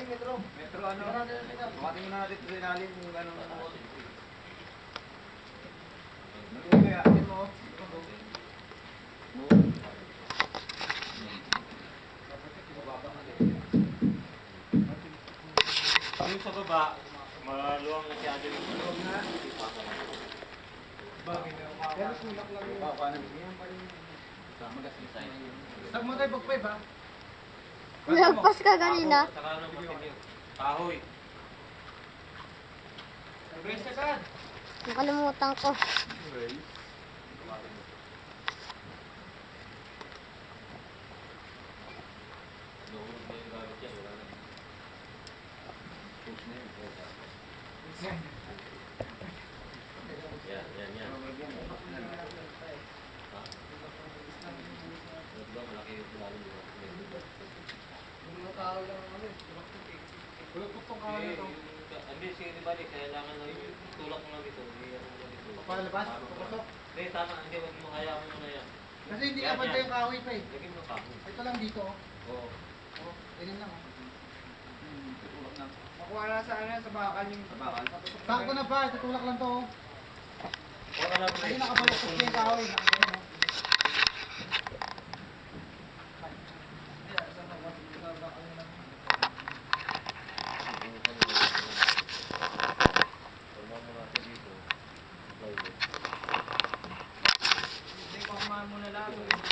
metro. Metro ano? Bukatin mo na natin ito sa ilalim yung gano'n. Kaya, atin mo. Yung sa baba, maluwang na siya din. Huwag na. Pero sulak lang yun. Paano yan pa rin? Magas yung sign. Tag mo tayo pag-5 ha? Nagpas ka kanina. Saka ano matindi. Kahoy. Brace agad. Nakalimutan ko. Yan. Malaki yung lalim dito. Tulog tong kawan ito. Hindi, sige, di balik. Kailangan lang yung tulak mo lang dito. Palabas? Papasok? Hindi, tama. Hindi, wag mo kaya mo muna yan. Kasi hindi ka bantay yung kahoy pa eh. Lagyan mo kahoy. Ito lang dito oh. Oo. Oh, ganyan lang oh. Tutulak na. Makuha na sa ano, sa bakal yung... Sa bakal? Sakto na ba? Tutulak lang to oh. Huwag ka lang Kasi nakabalik ko yung kahoy. Nakaganyan oh. Muna lang.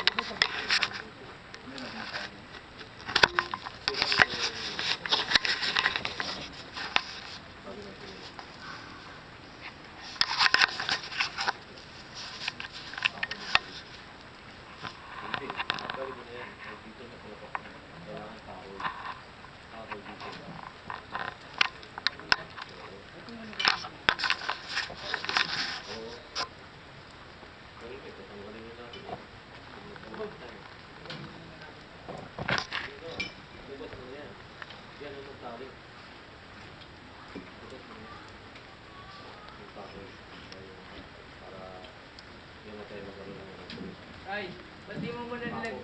Ay, ba't di mo muna nilag...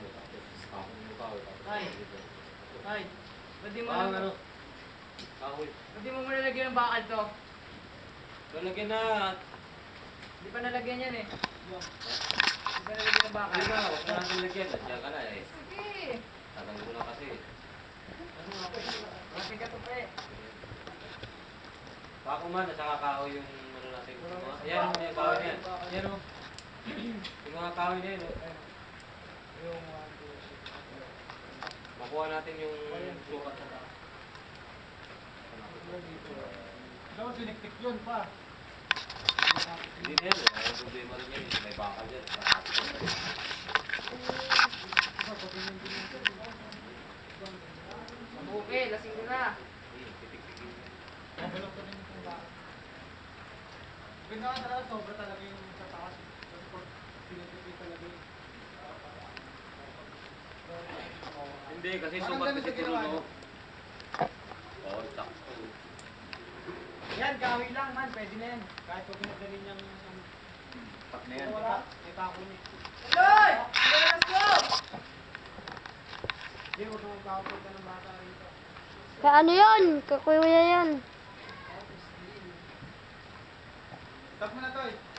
Ay, ba't di mo muna... Ba't di mo muna lagyan ng bakal to? Lalagyan na. Di pa nalagyan yan eh. Di pa nalagyan ng bakal. Hindi na, huwag na natin lagyan. Nandiyan ka na eh. Sige. Tatanggal ko na kasi. Mapi ka to pa eh. Bako man, nasa kakao yung ano natin. Ayan, may kahoy na yan. Yan o. Yung mga kahoy na yun. Yung Makuha natin yung sukat na taas. dapat siniktik yun pa. Hindi na yan. May problema rin yan. May bakal yan. Nakapit ko tayo. Okay, lasing ko na. Titik-tikin. Nabalok ko din yung bakal. Ganda ka talaga, sobra talaga yung sa taas. Kasi pag pinitipid talaga yung... Hindi, kasi sukat kasi tinuno. Oo, sakto. Yan, kahoy lang man, pwede na yan. Kahit pag pinagdalin niyang... Tak na yan. Wala, may tako niya. Loy! Let's go! Hindi, huwag mong kakapulta ng bata rito. Kaya ano yun? Kakuya yan. Stop mo na to eh.